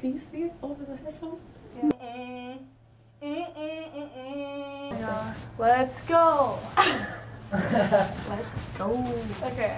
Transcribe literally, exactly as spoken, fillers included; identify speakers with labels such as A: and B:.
A: Can you see it over the headphones? Yeah. Mm-mm. Mm-mm. Yeah. Let's go. Let's go. Okay.